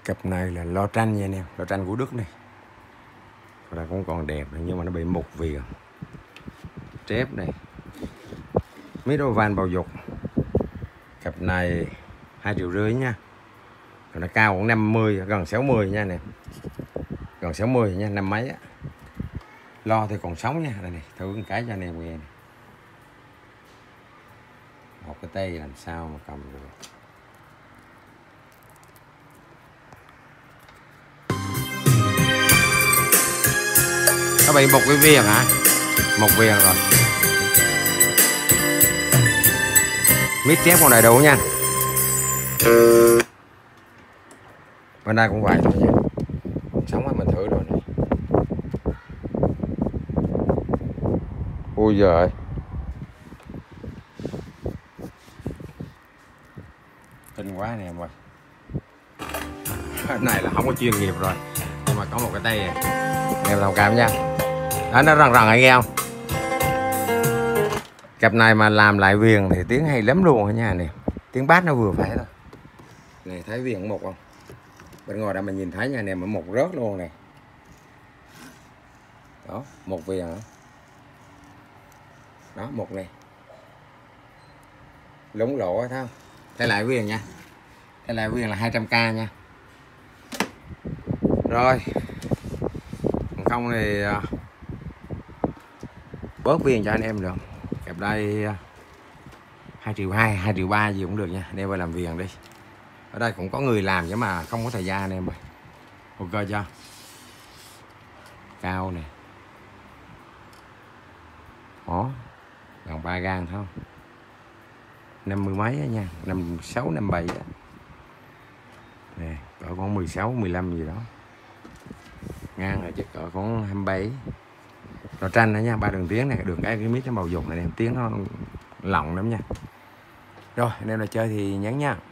Cặp này là lo tranh nha anh em, lo tranh của Đức này. Đây cũng còn đẹp nhưng mà nó bị mục viền. Trép này. Mirovan bầu dục. Cặp này 2,5 triệu nha. Còn nó cao cũng 50, gần 60 nha nè. Gần 60 nha, năm mấy á. Lo thì còn sống nha. Đây này, thử một cái cho anh em nghe này. Một cái tay làm sao mà cầm được. Nó bị một cái viền hả? Một viền rồi. Mít chép con này đủ nha. Bên đây cũng vậy thôi nha. Sống á mình thử rồi này. Ui giời. Kinh quá nè em ơi. Cái này là không có chuyên nghiệp rồi. Nhưng mà có một cái tay này. Em thông cảm nha. Đó, nó rần rần anh nghe không? Cặp này mà làm lại viền thì tiếng hay lắm luôn nha nè. Tiếng bass nó vừa phải thôi. Này thấy viền một không? Bên ngoài đây mình nhìn thấy nha nè, mà một rớt luôn nè. Đó, một viền đó. Đó, một này. Lúng lộ thấy không? Thay lại viền nha. Thay lại viền là 200k nha. Rồi. Không thì bớt viền cho anh em được. Cặp đây 2,2 triệu, 2,3 triệu gì cũng được nha. Đem về làm viền đi. Ở đây cũng có người làm nhưng mà không có thời gian anh em ơi. Ok chưa? Cao nè. Đó. Gần 3 gang thôi. 50 mấy á nha, 56, 57 á. Nè, cỡ khoảng 16, 15 gì đó. Ngang rồi chắc cỡ khoảng 27. Rồi tranh đó nha, 3 đường tiếng này, đường cái mít nó màu dục này, tiếng nó lỏng lắm nha. Rồi, anh em nào chơi thì nhắn nha.